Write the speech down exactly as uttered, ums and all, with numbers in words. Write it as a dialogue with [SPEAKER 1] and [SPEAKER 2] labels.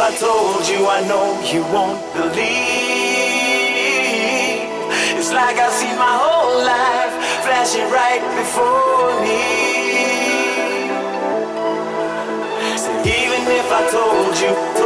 [SPEAKER 1] I told you, I know you won't believe. It's like I've seen my whole life flashing right before me. So even if I told you